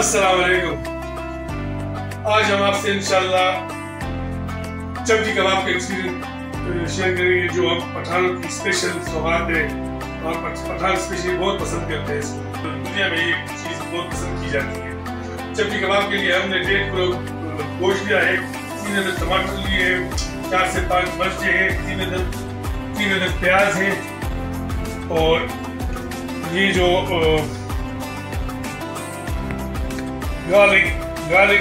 अस्सलाम वालेकुम। आज हम आपसे इंशाल्लाह चमकी कबाब का एक्सपीरियंस शेयर करेंगे, जो हम पठानों की स्पेशल सौगात है और पठान स्पेशली बहुत पसंद करते हैं। इसको दुनिया में ये चीज़ बहुत पसंद की जाती है। चमकी कबाब के लिए हमने 1.5 किलो गोश्त लिया है, 3 अदद टमाटर लिए हैं, 4 से 5 मिर्चें हैं, 3 अदद प्याज हैं, और ये जो गार्लिक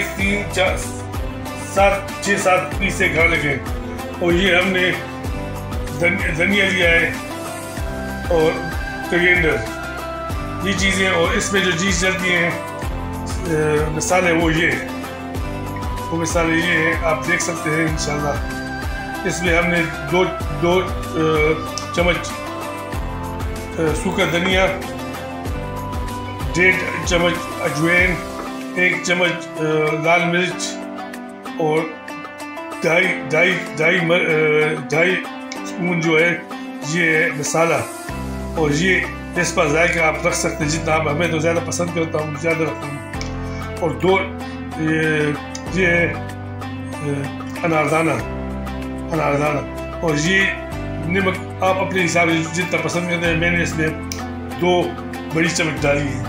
6-7 पीस से गार्लिक है, और ये हमने धनिया लिया है और कोरिएंडर, ये चीज़ें। और इसमें जो चीज़ चलती हैं मसाले वो मसाले ये हैं, आप देख सकते हैं इंशाल्लाह। इसमें हमने दो चम्मच सूखा धनिया, 1.5 चम्मच अजवाइन, 1 चम्मच लाल मिर्च और ढाई स्पून जो है ये है मसाला। और ये इस पर जायका आप रख सकते हैं जितना आप, हमें तो ज़्यादा पसंद करता हूँ, ज़्यादा रखता हूँ। और 2 ये है अनारदाना, और ये नमक आप अपने हिसाब से जितना पसंद करते हैं। मैंने इसमें 2 बड़ी चम्मच डाली है।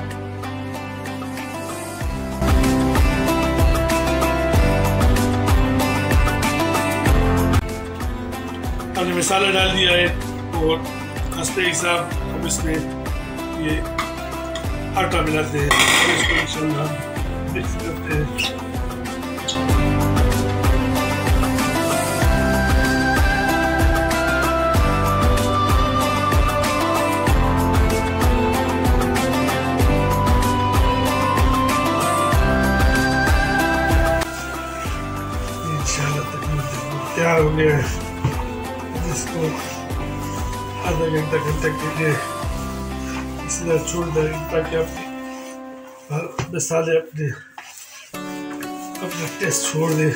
हमने मसाला डाल दिया है और हंसते हिसाब हम इसमें ये आटा मिलाते हैं, इसको इंशाल्लाह मिक्स करते हैं। तैयार हो गया है। इसको आधा घंटा के लिए इसी तरह छोड़ दें ताकि अपने मसाले अपने टेस्ट छोड़ दें।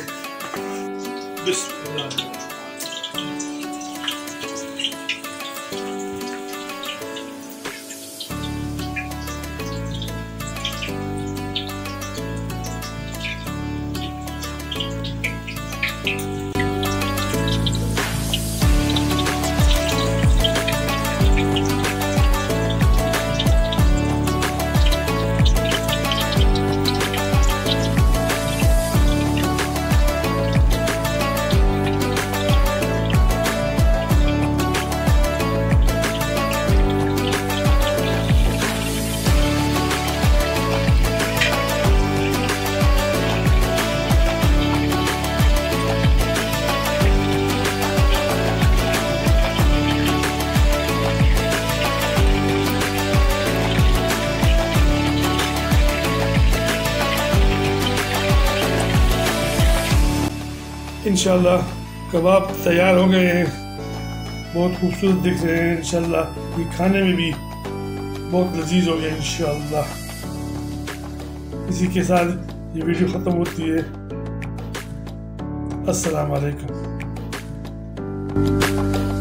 इंशाल्लाह कबाब तैयार हो गए हैं, बहुत खूबसूरत दिख रहे हैं। इंशाल्लाह ये खाने में भी बहुत लजीज हो गया इंशाल्लाह। इसी के साथ ये वीडियो ख़त्म होती है। अस्सलाम वालेकुम।